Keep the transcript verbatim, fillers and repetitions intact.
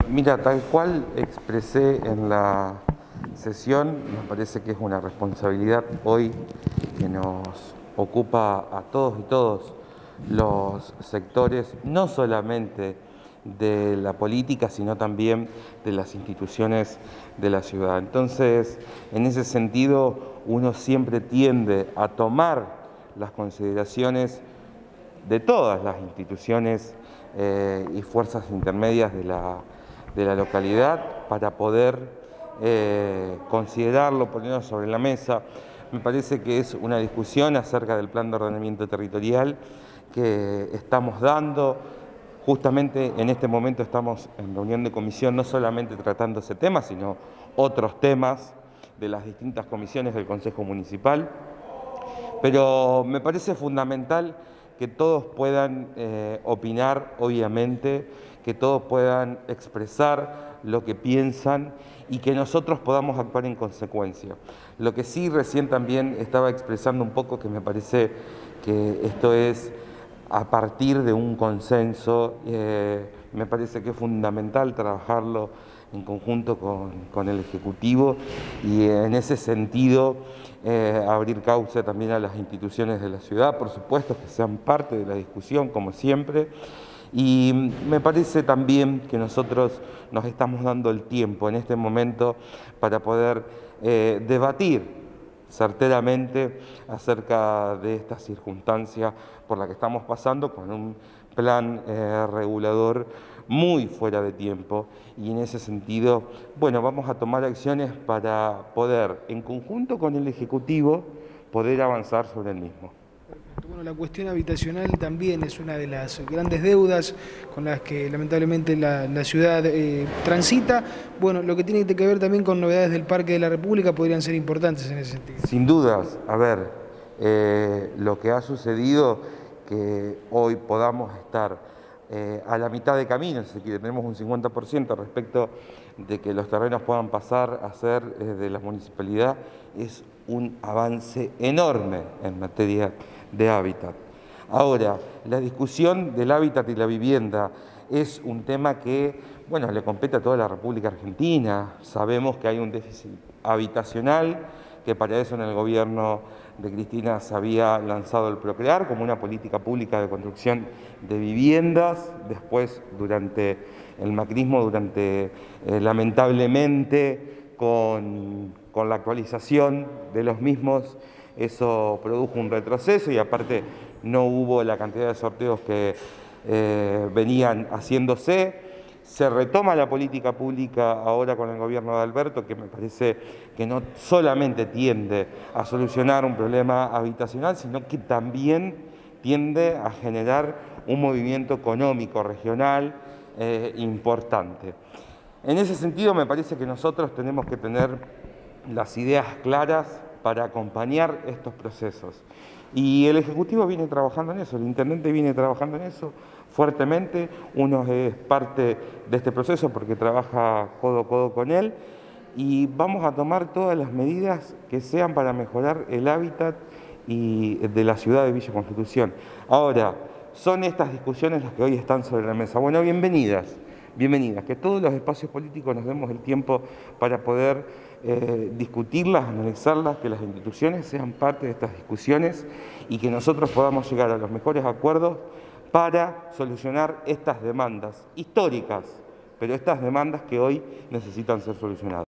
Mira, tal cual expresé en la sesión, me parece que es una responsabilidad hoy que nos ocupa a todos y todos los sectores, no solamente de la política, sino también de las instituciones de la ciudad. Entonces, en ese sentido, uno siempre tiende a tomar las consideraciones de todas las instituciones eh, y fuerzas intermedias de la, de la localidad para poder eh, considerarlo, ponerlo sobre la mesa. Me parece que es una discusión acerca del plan de ordenamiento territorial que estamos dando. Justamente en este momento estamos en reunión de comisión no solamente tratando ese tema, sino otros temas de las distintas comisiones del Consejo Municipal. Pero me parece fundamental que todos puedan eh, opinar, obviamente, que todos puedan expresar lo que piensan y que nosotros podamos actuar en consecuencia. Lo que sí recién también estaba expresando un poco, que me parece que esto es a partir de un consenso, eh, me parece que es fundamental trabajarlo en conjunto con, con el Ejecutivo y en ese sentido eh, abrir cauce también a las instituciones de la ciudad, por supuesto que sean parte de la discusión como siempre. Y me parece también que nosotros nos estamos dando el tiempo en este momento para poder eh, debatir certeramente acerca de esta circunstancia por la que estamos pasando, con un plan eh, regulador muy fuera de tiempo, y en ese sentido, bueno, vamos a tomar acciones para poder, en conjunto con el Ejecutivo, poder avanzar sobre el mismo. Perfecto. Bueno, la cuestión habitacional también es una de las grandes deudas con las que lamentablemente la, la ciudad eh, transita. Bueno, lo que tiene que ver también con novedades del Parque de la República podrían ser importantes en ese sentido. Sin dudas, a ver, eh, lo que ha sucedido, que hoy podamos estar eh, a la mitad de camino, si quiere, tenemos un cincuenta por ciento respecto de que los terrenos puedan pasar a ser eh, de la municipalidad, es un avance enorme en materia de hábitat. Ahora, la discusión del hábitat y la vivienda es un tema que, bueno, le compete a toda la República Argentina. Sabemos que hay un déficit habitacional, que para eso en el gobierno de Cristina se había lanzado el Procrear como una política pública de construcción de viviendas. Después, durante el macrismo, durante eh, lamentablemente con, con la actualización de los mismos, eso produjo un retroceso y aparte no hubo la cantidad de sorteos que eh, venían haciéndose. Se retoma la política pública ahora con el gobierno de Alberto, que me parece que no solamente tiende a solucionar un problema habitacional, sino que también tiende a generar un movimiento económico regional eh, importante. En ese sentido, me parece que nosotros tenemos que tener las ideas claras para acompañar estos procesos. Y el Ejecutivo viene trabajando en eso, el Intendente viene trabajando en eso fuertemente. Uno es parte de este proceso porque trabaja codo a codo con él, y vamos a tomar todas las medidas que sean para mejorar el hábitat y de la ciudad de Villa Constitución. Ahora, son estas discusiones las que hoy están sobre la mesa. Bueno, bienvenidas. Bienvenidas, que todos los espacios políticos nos demos el tiempo para poder eh, discutirlas, analizarlas, que las instituciones sean parte de estas discusiones y que nosotros podamos llegar a los mejores acuerdos para solucionar estas demandas históricas, pero estas demandas que hoy necesitan ser solucionadas.